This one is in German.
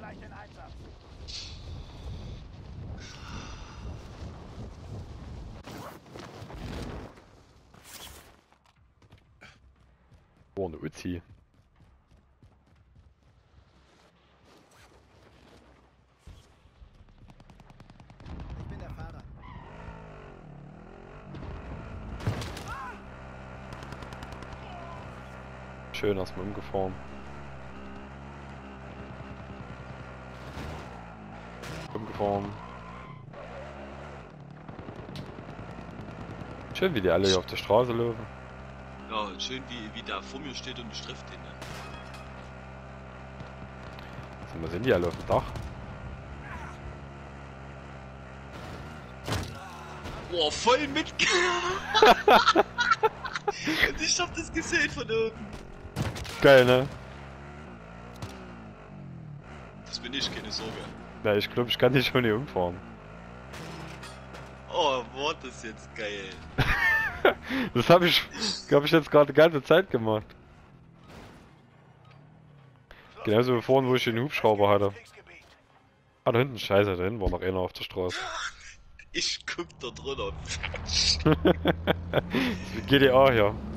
Oh, eine Uzi. Ich bin der Fahrer. Schön erstmal umgefahren. Umgefahren. Schön, wie die alle hier auf der Straße laufen. Ja, schön wie der vor mir steht und ich treffe den. Ne? Sag mal, sind die alle auf dem Dach? Boah, voll mit. Und ich hab das gesehen von oben. Geil, ne? Das bin ich, keine Sorge. Na, ich glaube, ich kann die schon hier umfahren. Oh, war das jetzt geil. Das habe ich jetzt gerade die ganze Zeit gemacht. Genauso wie vorhin, wo ich den Hubschrauber hatte. Ah, da hinten, scheiße, da hinten war noch einer auf der Straße. Ich guck da drunter. Das ist wie GTA hier.